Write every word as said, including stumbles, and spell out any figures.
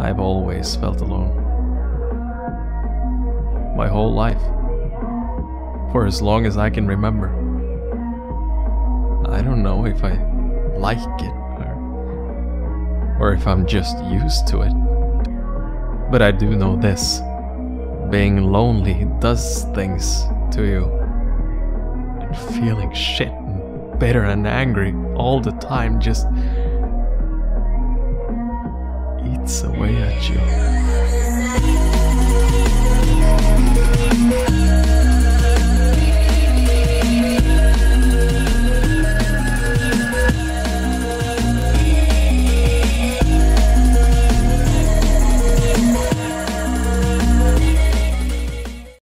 I've always felt alone. My whole life. For as long as I can remember. I don't know if I like it or, or if I'm just used to it. But I do know this. Being lonely does things to you. And feeling shit and bitter and angry all the time just eats away at you.